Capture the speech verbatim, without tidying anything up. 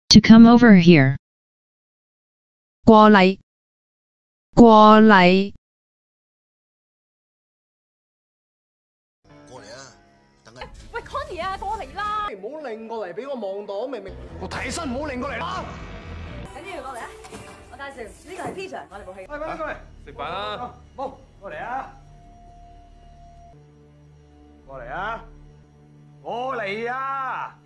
To come over here. 過嚟，過嚟。 過嚟啊！等緊。 喂 ，Connie 啊，過嚟啦！ 唔好擰過嚟俾我望到，明明我睇身唔好擰過嚟啦。 緊呢個過嚟啊！我介紹，呢個係 P 場，我哋部戲。 喂，快啲過嚟！ 食飯啦！ 冇，過嚟啊！過嚟啊！過嚟啊！